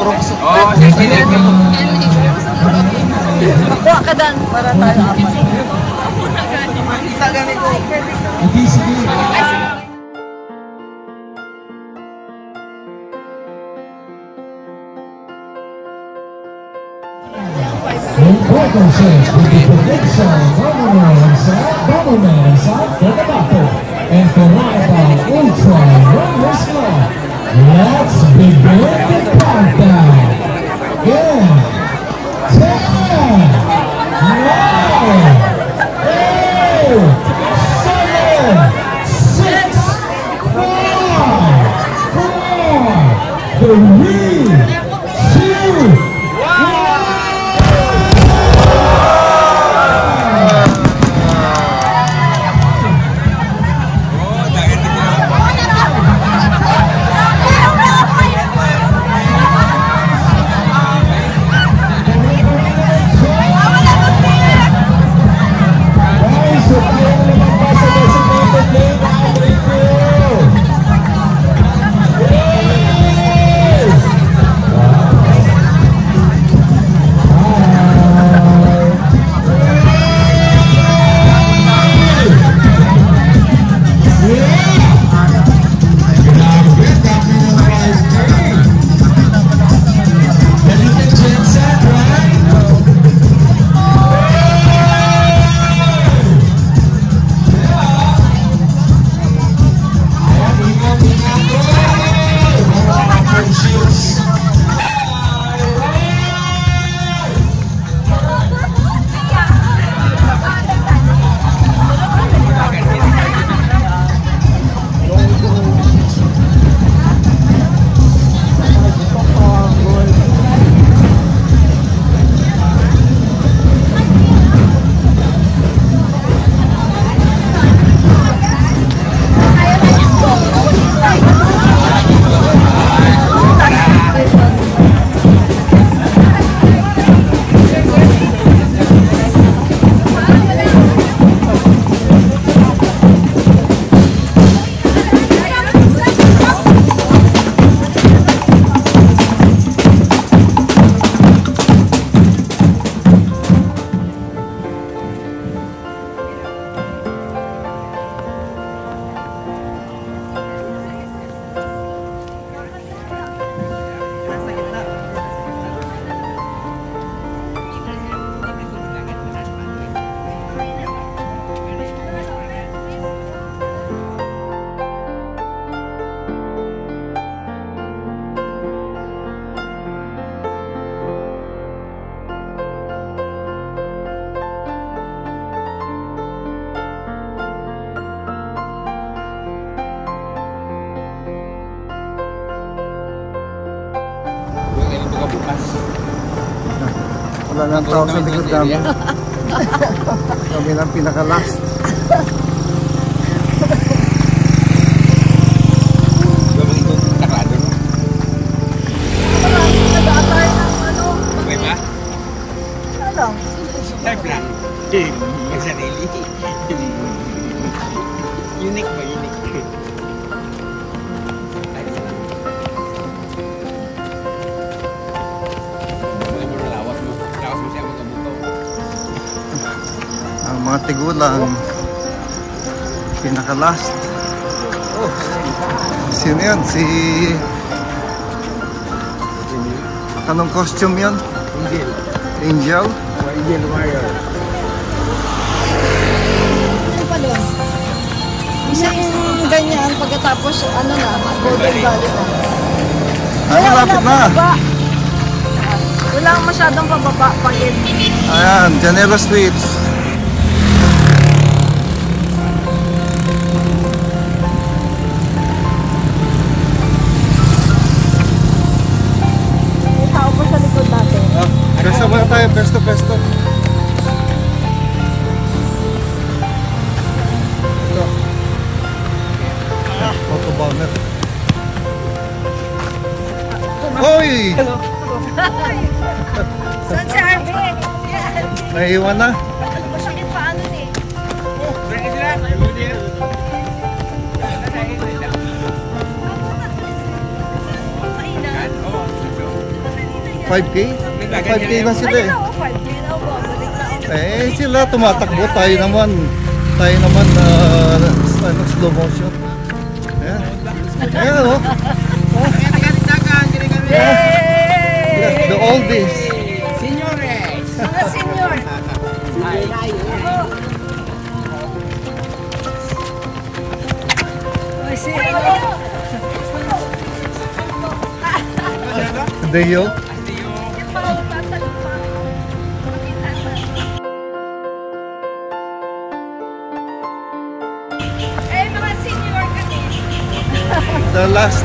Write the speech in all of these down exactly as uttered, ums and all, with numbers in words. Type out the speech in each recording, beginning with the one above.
puro gusto. Oo, sisilip mo. Kuha ka dan para tayo apat. Isa ganit ko. Hindi, sige. Entonces, with the prediction, Bomberman inside, Bomberman inside for the battle. And for rival Ultra Runners Club, let's begin the countdown. In ten, nine, eight, seven, six, five, four, three, two, wala nang tao sa likod namin. Kami lang pinaka-last. Unique ba? Unique. Ang mga tigulang pinaka-last. Oh, sino yun? Si... Anong costume yun? Angel. Angel? Angel Warrior. Isang ganyan pagkatapos ano na, Golden Valley na. Ay, malapit na. Wala masyadong pababa pagin. Ayan, Janela Suites. May tao pa sa likod natin. Oh, pesto muna tayo, pesto, pesto. Ito. Ah, autobomber. Hoy! Hello. Saan si Arby? Naiiwan na. Masakit pa ano eh. five K? five K na sila eh. Ayun ako, five K na ako. Babalik na ako. Eh, sila tumatakbo. Tayo naman. Tayo naman uh, ano, slow motion. Ayan. Ayan, ano? Yay! The oldies. Señores! Mga senior. Ay, senior. Deo. Eh, mga senior kami. The last.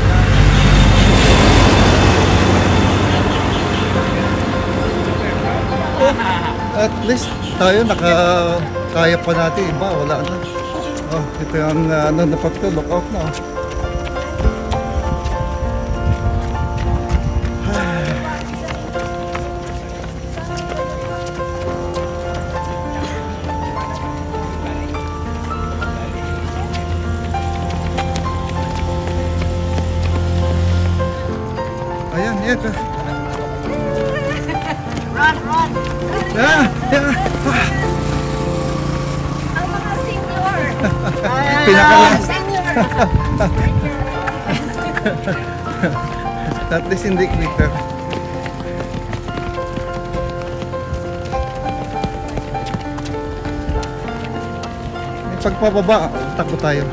At least tayo naka kaya pa natin, iba wala na. Oh, ito yung uh, ano na pagto, look out na. Ayan, yan. Run, run. Yeah, yeah. Ang mga senior. Pinakalas. Senior. At least hindi quicker. Eh, pagpababa, takbo tayo.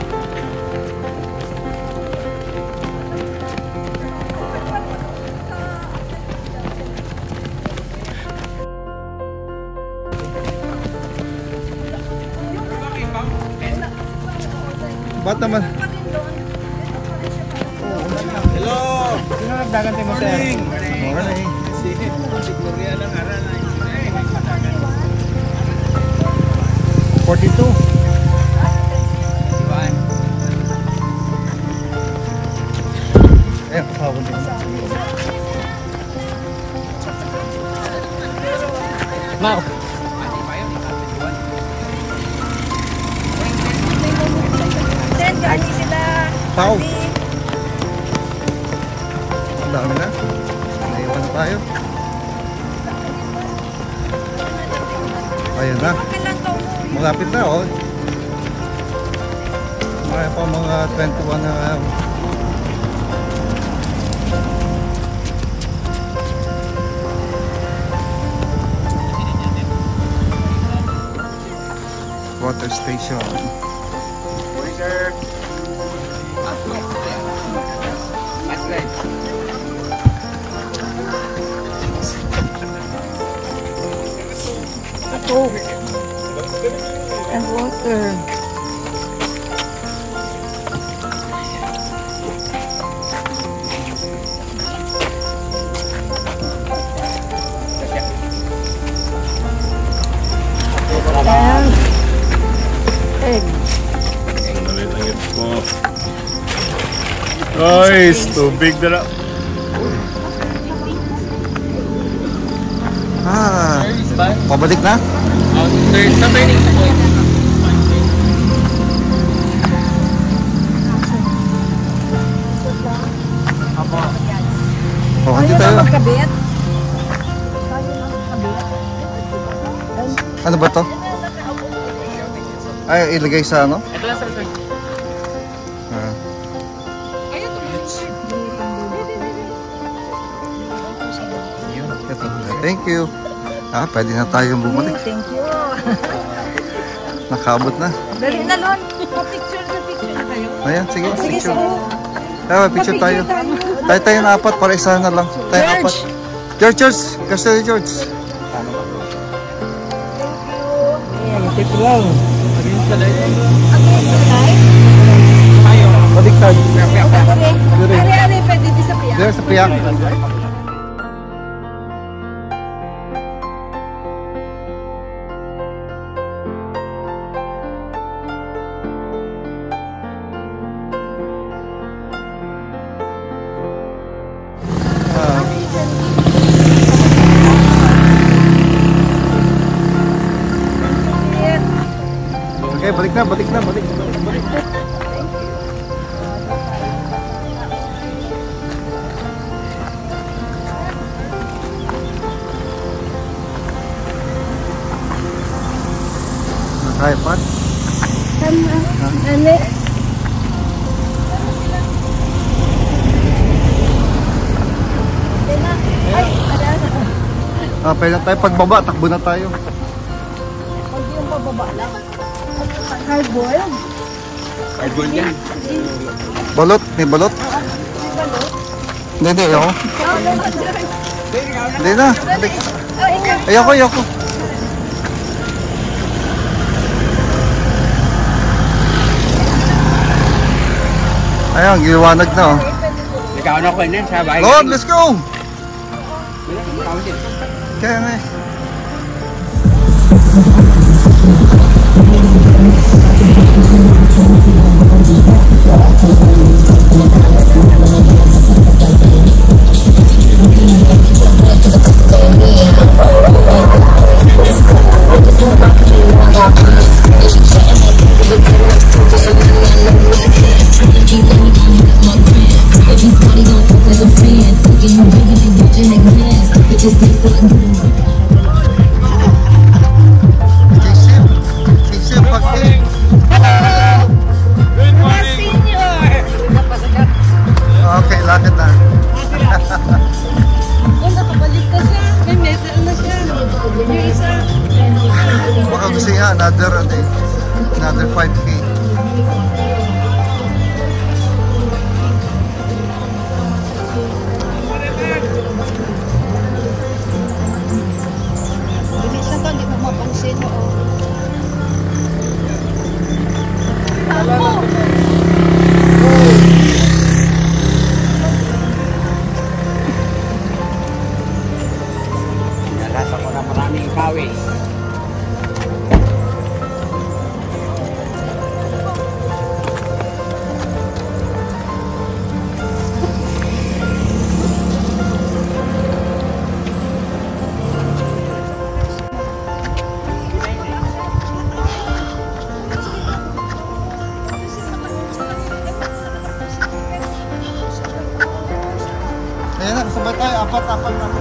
Ba't naman? Hello! Sino nagdagan tayo mo, sir? Morning. Si Gloria lang aral na forty-two. Ayan, kasawag din. Now! Then, galing sila. Pau. Adi. Ang dami na. Naiwan na tayo. Ayan na. Okay lang to. Malapit na, oh. Maya pa mga twenty-one na uh, water station. Sir! That's right. Coke. And water. And egg. Nalit po. Guys, tubig na lang. Ah, pabalik na? There's sa turning sa point. Oh, Ayaw hindi na tayo. magkabit. Ano ba to? Ay, ilagay sa ano? Ito lang, sir, sir. Ah. Ito. Thank you. Ah, pwede na tayong bumalik. Thank you. Nakabot na. Dali na, Lon. Pa-picture na picture na kayo. Ayan, sige. Sige, Picture. sige. Ah, picture tayo. Tayo tayo na apat para isa na lang. Tayo George! apat. George, George. Gusto ni George. Tip lang. Against the light. Baliktad. Ari, ari, pwede di sa piyak. There sa piyak. Ah. Okay, balik na, balik na, balik. Balik. Ah, pwede na tayo. Pagbaba, takbo na tayo. Pag yung pababa lang. Hard-boiled. Hardboiled yan. Balot, may balot. Hindi, hindi, ayoko. Hindi na. Ayoko, ayoko. Ayan, giliwanag na oh. Ikaw na ko yun sa bahay. Lord, let's go! Kaya nga eh. Sisip, sisip pag-in. Good morning! Okay, lakad na. Oh, nakabalik na siya. May medal na siya. Yung isa. Baka gusto niya, another, ano eh, another five K. Bilisan to, hindi mo mapansin. Oo. Nalasa ko na maraming kawin. Ayan na, sabay tayo, apat-apat na.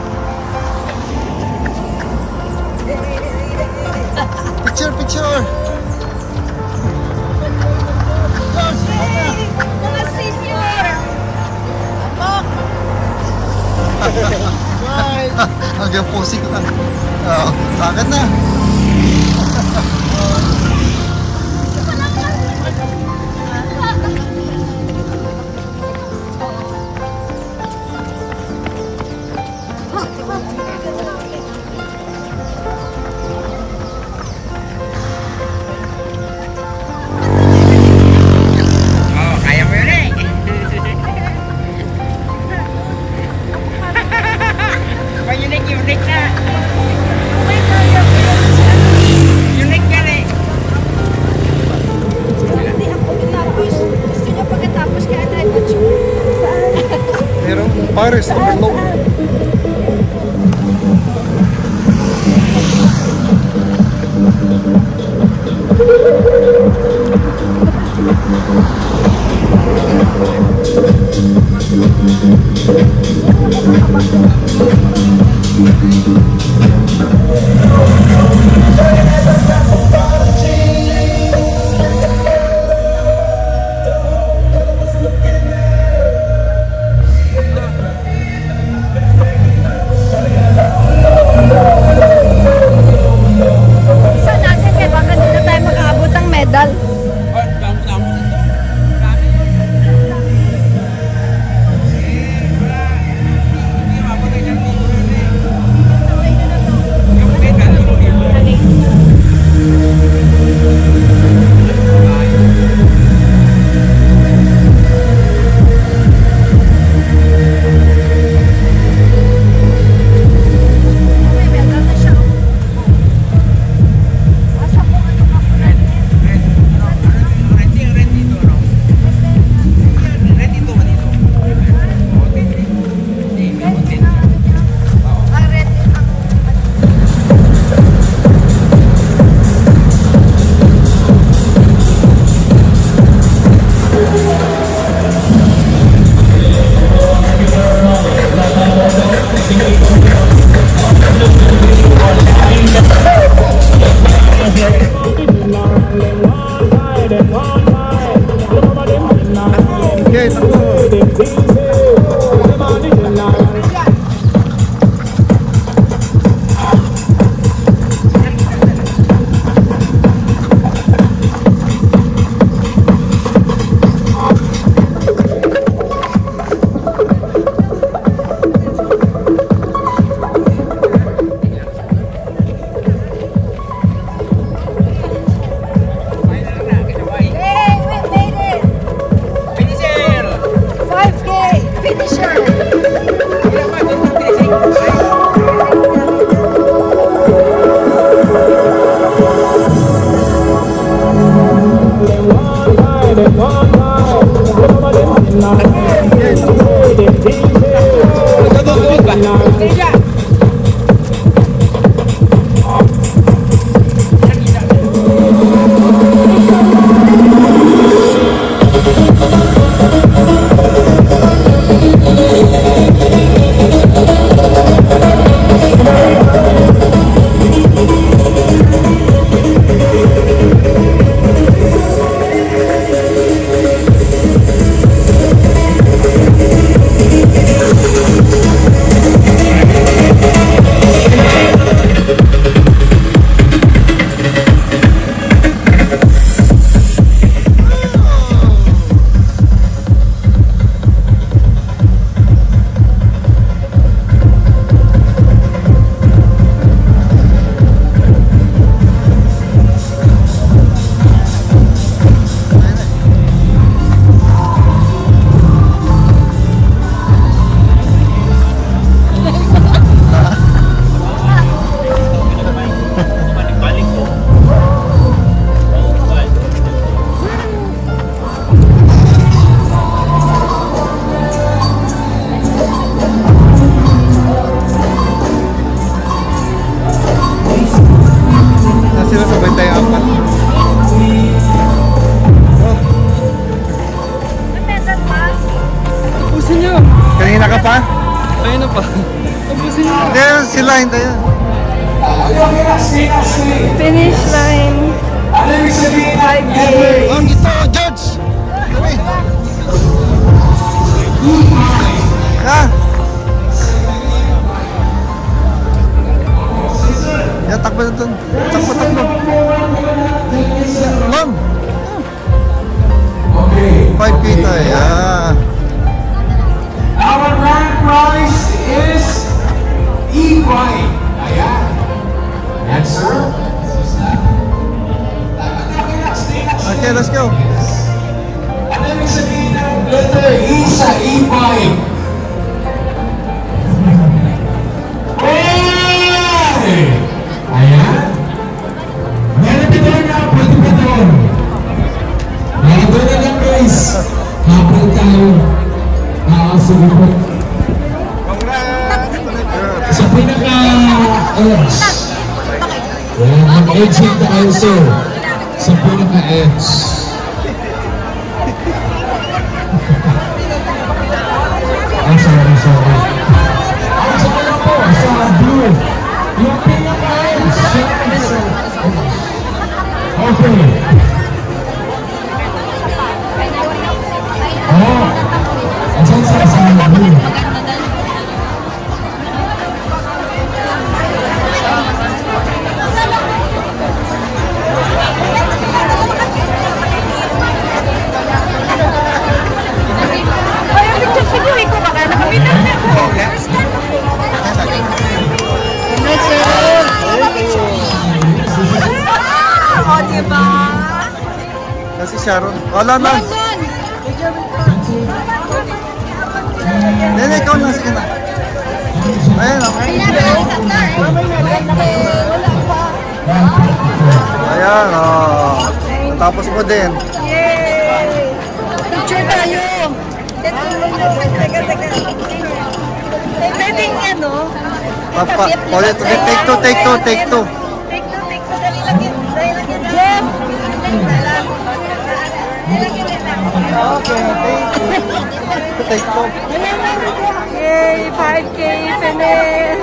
Picture, picture! Mga senior! Apok! Hanggang pusing lang. Oo, lakad na. Oo, kaya mo yun eh. Ba unique, unique na. Unique yan eh. Hindi ako tapos. Gusto niya pagkatapos kaya tayo mature. Merong Paris, overload. Isa natin kaya baka doon na tayo makaabot ng medal. Oh, damo, damo. May medal na siya. Asa po ano ka po natin? Ang red ang Okay, takbo. finisher. Kanina ka pa? Ayun na pa. Tapusin nyo. Hindi, sila hindi yan. Finish line. five K. Oh, ito, George! Kami! Ha? Yan, takbo na dun. Takbo, takbo. Ma'am! five K tayo, yan. Our grand prize is e-bike. Ayan. Yan, sir. Okay, let's go. Ano ibig sabihin ng letter E sa e-bike? Hey! Ayan. Meron pa doon na, pwede pa doon. Meron doon na lang, guys. Habang tayo. Ah, sige po. Sa pinaka-edge. Ayan, mag-edging tayo, sir. Sa pinaka-edge. I'm sorry, sorry. Ang sa mga po, sa blue. Yung pinaka-edge. Okay. Oh. Diyan sa sa blue. O, diba? Kasi Sharon. Wala na. Nene, ikaw na. Sige na. Ayan, okay. Ayan, oh. Tapos mo din. Yay! Picture tayo! Teka, teka. Pwedeng ano? Papa, ulit, ulit. Take two, take two, take two. Take two, take two. Dali lang yun. Dali lang yun. Jeff! Okay, take two. Yay! five K finish!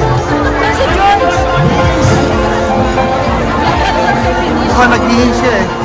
Baka nag-ihin siya eh.